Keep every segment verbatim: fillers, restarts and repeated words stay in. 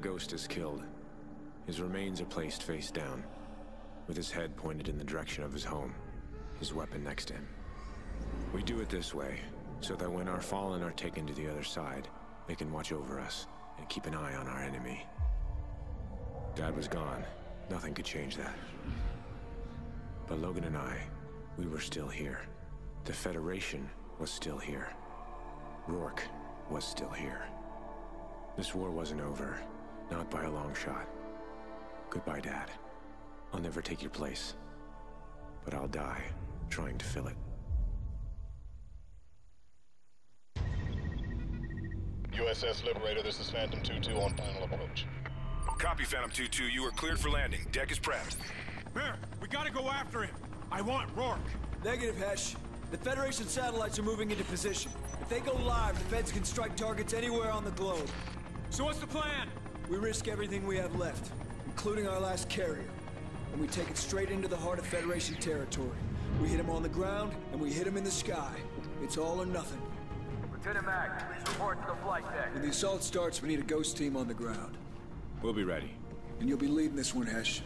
Ghost is killed, his remains are placed face down, with his head pointed in the direction of his home, his weapon next to him. We do it this way, so that when our fallen are taken to the other side, they can watch over us and keep an eye on our enemy. Dad was gone. Nothing could change that. But Logan and I, we were still here. The Federation was still here. Rourke was still here. This war wasn't over, not by a long shot. Goodbye, Dad. I'll never take your place, but I'll die trying to fill it. U S S Liberator, this is Phantom two two on final approach. Copy, Phantom two two. You are cleared for landing. Deck is prepped. Mayor, we gotta go after him. I want Rourke. Negative, Hesh. The Federation satellites are moving into position. If they go live, the Feds can strike targets anywhere on the globe. So what's the plan? We risk everything we have left, including our last carrier. And we take it straight into the heart of Federation territory. We hit him on the ground, and we hit him in the sky. It's all or nothing. Lieutenant Mack, please report to the flight deck. When the assault starts, we need a Ghost team on the ground. We'll be ready. And you'll be leading this one, Hesh.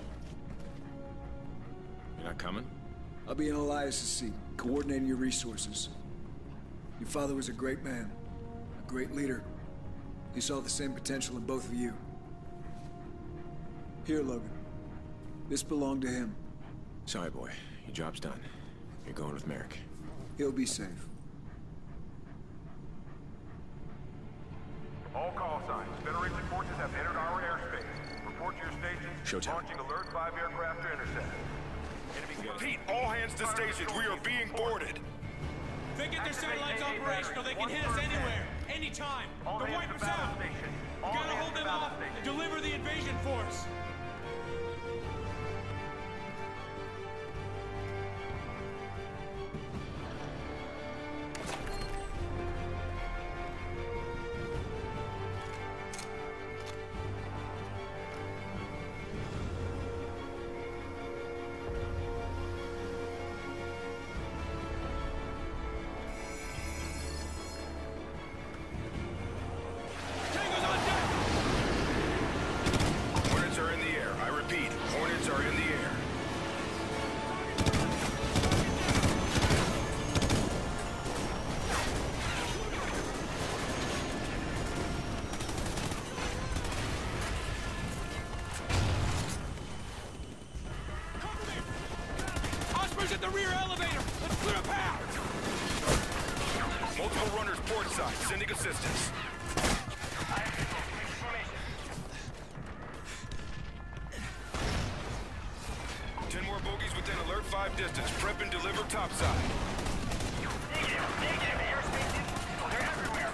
You're not coming? I'll be in Elias' seat, coordinating your resources. Your father was a great man, a great leader. He saw the same potential in both of you. Here, Logan. This belonged to him. Sorry, boy. Your job's done. You're going with Merrick. He'll be safe. All call signs. Federation forces have entered our airspace. Report to your station. Showtime. Launching alert five aircraft to intercept. Enemy Repeat, all hands to stations. We are being boarded. If they get their satellites operational, they can hit us anywhere, anytime. All They'll hands wipe to us battle out. station. We All gotta hands hold to them battle off station. and deliver the invasion force. Hornets are in the air. I repeat, Hornets are in the air. Osprey's at the rear elevator. Let's clear a path. Multiple runners port side, sending assistance. Ten more bogies within alert five distance. Prep and deliver topside. Negative, negative. Airspace is... They're everywhere.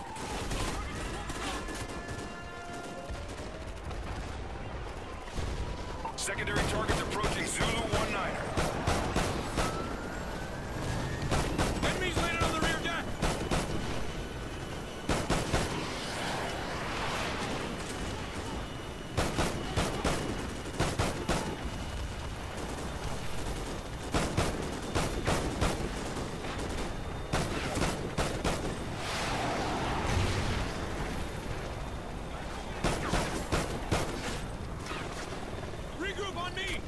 Secondary targets approaching Zulu one niner. Enemies landed on the rear deck. Regroup on me.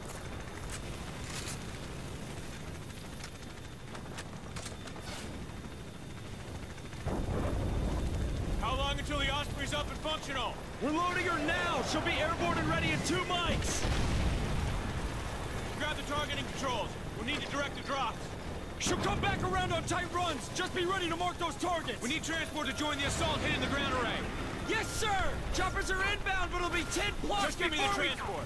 How long until the Osprey's up and functional? We're loading her now! She'll be airborne and ready in two mics! Grab the targeting controls. We'll need to direct the drops. She'll come back around on tight runs! Just be ready to mark those targets! We need transport to join the assault hitting the ground array. Yes, sir! Choppers are inbound, but it'll be ten plus Just give me the before we- transport.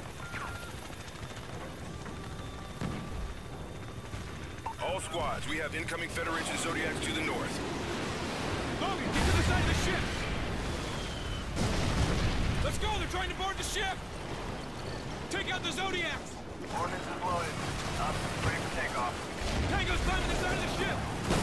All squads, we have incoming Federation Zodiacs to the north. Logan, get to the side of the ship. Let's go. They're trying to board the ship. Take out the Zodiacs. Ordnance is loaded. Options ready for takeoff. Tango's climbing the side of the ship.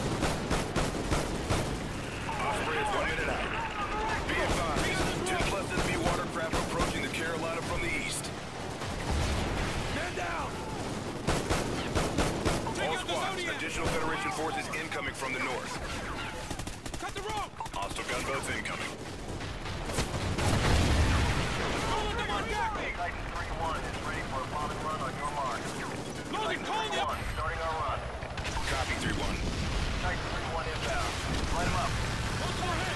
Osprey is one minute out. Be advised, ten plus enemy watercraft approaching the Carolina from the east. Man down. All squads, additional Federation forces incoming from the north. Cut the rope. Hostile gunboats incoming. Light him up. Multiple hits!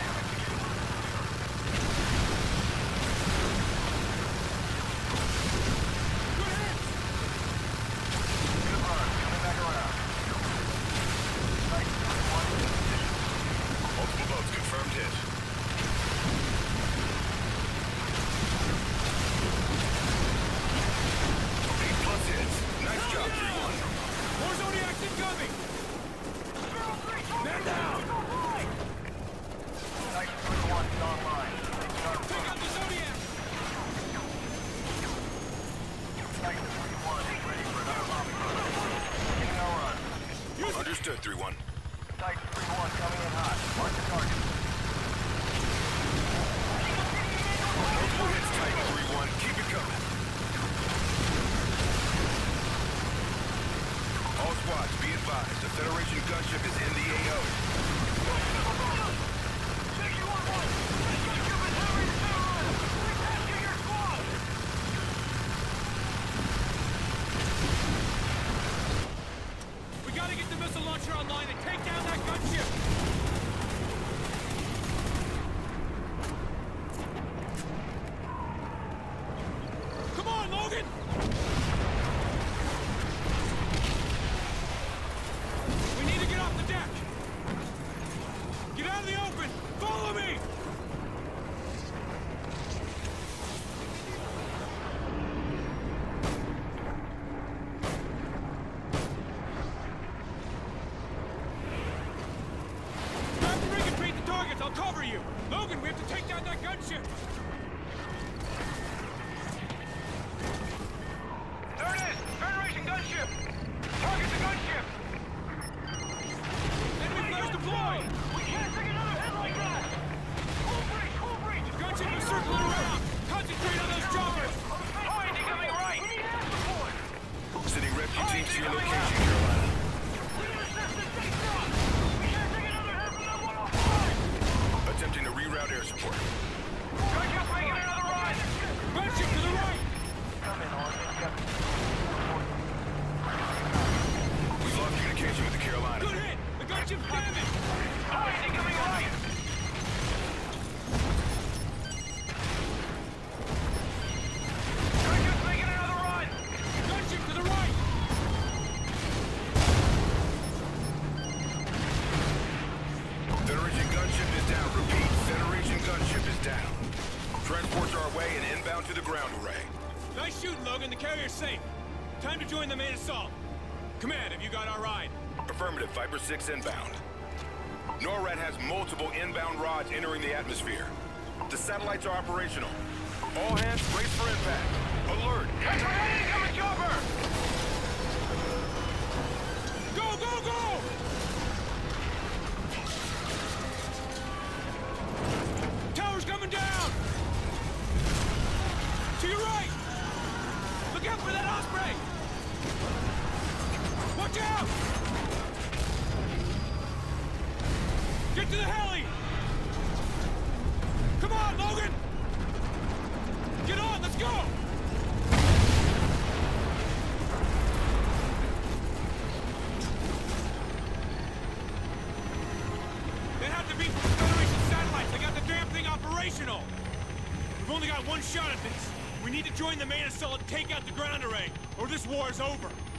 Good hits! Good run. Coming back around. Strike two one in position. Multiple boats confirmed hit. Eight plus hits. Nice job, three one. More Zodiacs incoming! Man down! Strike three one is online. Start Take out the Zodiac! Strike three one is ready for another lobby run. Beginning our run. Understood, three one. Strike three one coming in hot. Mark the target. Multiple hits, Titan three one. Keep it coming. All squads, be advised. The Federation gunship is in the A O. We gotta get the missile launcher online and take down that gunship! Come on, Logan! We need to get off the deck! Get out of the open! Follow me! Grab the rig and treat the targets! I'll cover you! Logan, we have to take down that gunship! There it is! Federation gunship! Target the gunship! Enemy flares deployed! We can't take another hit like that! Cool breach! Cool breach! Gunship is circling around! Concentrate on those choppers! Point incoming right! We need air support! Sending rescue teams to your coming location, out. Carolina. We need assistance! Take front! We can't take another hit from that one oh five! Attempting to reroute air support. Gunship making another run! Gunship to the right! Come in, Oregon. Yep. We've lost communication with the Carolina. Good hit! The gunship's damaged! Point incoming right! Gunship's making another run! Gunship to the right! Federation gunship is down. Repeat, Federation gunship is down. Transports are away and inbound to the ground array. Nice shooting, Logan. The carrier's safe. Time to join the main assault. Command, have you got our ride? Affirmative, Viper six inbound. NORAD has multiple inbound rods entering the atmosphere. The satellites are operational. All hands brace for impact. Alert! Catch an incoming chopper! Go, go, go! Tower's coming down! To your right! Look out for that Osprey! Watch out! Get to the heli! Come on, Logan! Get on, let's go! They have to be from Federation satellites. They got the damn thing operational. We've only got one shot at this. We need to join the main assault and take out the ground array, or this war is over.